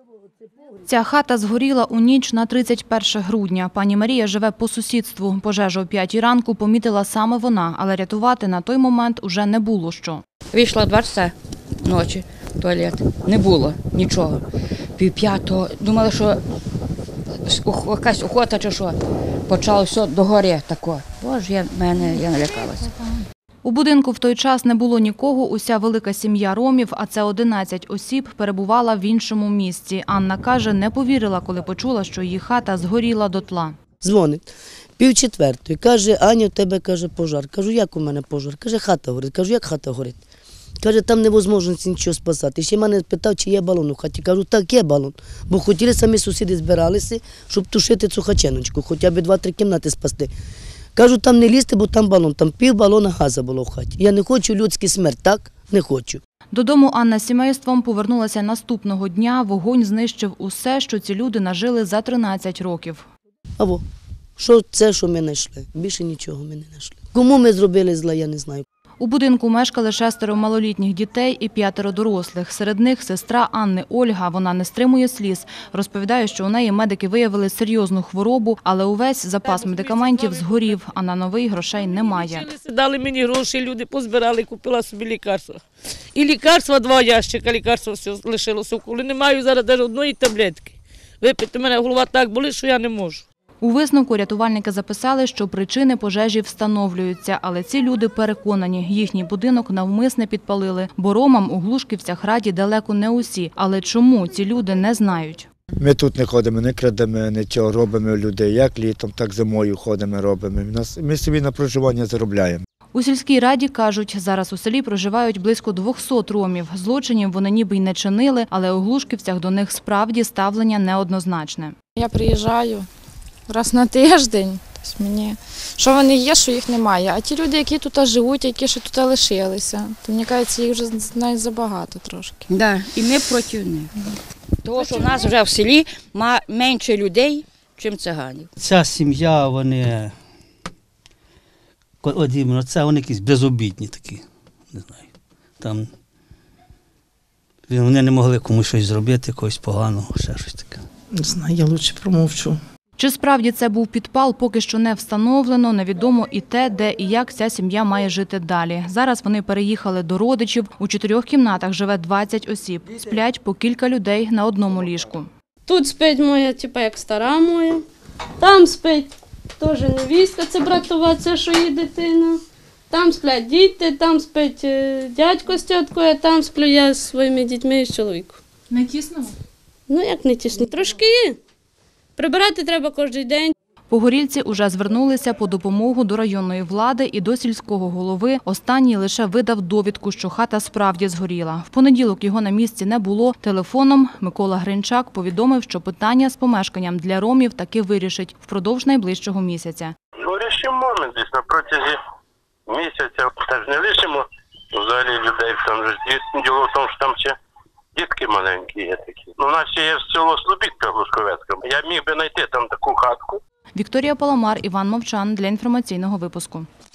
Ця хата згоріла у ніч на 31 грудня. Пані Марія живе по сусідству. Пожежу о 5 ранку помітила саме вона, але рятувати на той момент уже не було що. Вийшла 2 часа ночі в туалет. Не було нічого. 4:30, думала, що якась охота чи що. Почало все догори тако. Боже, я налякалася. У будинку в той час не було нікого, уся велика сім'я ромів, а це 11 осіб, перебувала в іншому місці. Анна каже, не повірила, коли почула, що її хата згоріла дотла. Дзвонить 3:30, каже, Аня, у тебе, каже, пожар. Кажу, як у мене пожар? Каже, хата горить. Кажу, як хата горить? Каже, там невозможно нічого спасати. Ще мене питав, чи є балон у хаті. Кажу, так, є балон. Бо хотіли самі сусіди збиралися, щоб тушити цю хаченочку, хоча б 2-3 кімнати спасти. Кажу, там не лізти, бо там балон, там пів балона газу було в хаті. Я не хочу людську смерть, так? Не хочу. Додому Анна з сімейством повернулася наступного дня. Вогонь знищив усе, що ці люди нажили за 13 років. Або, що це, що ми знайшли? Більше нічого ми не знайшли. Кому ми зробили зла, я не знаю. У будинку мешкали 6 малолітніх дітей і 5 дорослих. Серед них сестра Анни Ольга. Вона не стримує сліз. Розповідає, що у неї медики виявили серйозну хворобу, але увесь запас медикаментів згорів, а на новий грошей немає. Дали мені гроші, люди позбирали, купила собі лікарства. І лікарства 2 ящика, лікарства все лишилося. Коли не маю зараз навіть одної таблетки. Випити, мене голова так болить, що я не можу. У висновку рятувальники записали, що причини пожежі встановлюються, але ці люди переконані, їхній будинок навмисне підпалили, бо ромам у Глушківцях раді далеко не усі. Але чому ці люди не знають? Ми тут не ходимо, не крадемо, нічого, робимо людей, як літом, так зимою ходимо, робимо. Ми собі на проживання заробляємо. У сільській раді кажуть, зараз у селі проживають близько 200 ромів. Злочинів вони ніби й не чинили, але у Глушківцях до них справді ставлення неоднозначне. Я приїжджаю раз на тиждень, тобто мені, що вони є, що їх немає. А ті люди, які тут живуть, які ще тут лишилися, то мені кажеться, їх вже навіть забагато трошки. Да, і ми проти них. Тому що в нас вже в селі менше людей, ніж циганів. Ця сім'я, вони, вони якісь безобідні такі, не знаю. Там вони не могли комусь щось зробити, когось поганого, ще щось таке. Не знаю, я краще промовчу. Чи справді це був підпал, поки що не встановлено, невідомо і те, де і як ця сім'я має жити далі. Зараз вони переїхали до родичів. У 4 кімнатах живе 20 осіб. Сплять по кілька людей на одному ліжку. Тут спить моя, як стара моя. Там спить теж невістка, це братова, це що її дитина. Там сплять діти, там спить дядько з тіткою, а там сплю я зі своїми дітьми і з чоловіком. Не тісно? Ну як не тісно, трошки є. Прибирати треба кожен день. Погорільці уже звернулися по допомогу до районної влади і до сільського голови. Останній лише видав довідку, що хата справді згоріла. В понеділок його на місці не було. Телефоном Микола Гринчак повідомив, що питання з помешканням для ромів таки вирішить впродовж найближчого місяця. Ну, рішимо ми десь на протязі місяця. Так не лишимо взагалі людей. Там же діло в тому, що там ще дітки маленькі є такі. У нас ще є село Слобідка Глушковецька. Я міг би знайти там таку хатку. Вікторія Паламар, Іван Мовчан для інформаційного випуску.